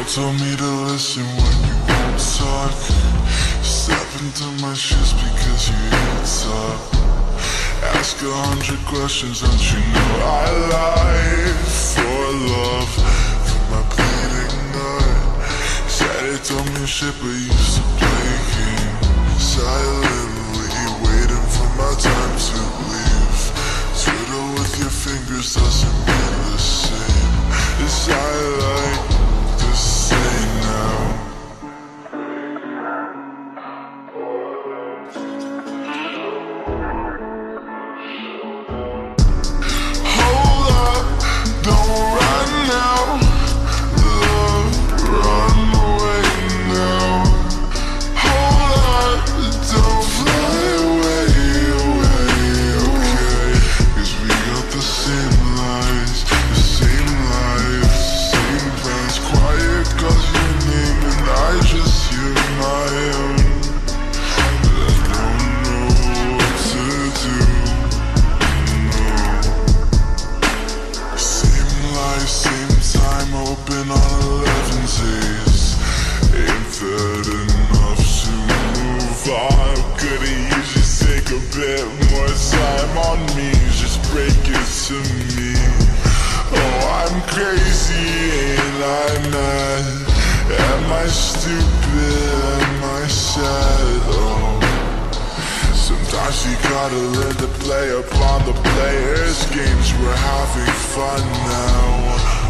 Told me to listen when you won't talk. Step into my shoes because you hate talk. Ask 100 questions, don't you know I lie for love, for my bleeding nut. Said it told me shit but used to play game. Silently waiting for my time to leave. Twiddle with your fingers doesn't mean the same as I like to say now. Hold up, don't run now. Love, run away now. Hold up, don't fly away, okay? 'Cause we got the same lies, the same lives, same plans. Quiet calls your name and I just hear my own. But I don't know what to do, no. Same life, same time, open on 11 days. Ain't that enough to move on? Couldn't you just take a bit more time on me? Just break it to me. Oh, I'm crazy, ain't I mad? Am I stupid? Am I sad? Oh, sometimes you gotta learn to play upon the players' games. We're having fun now.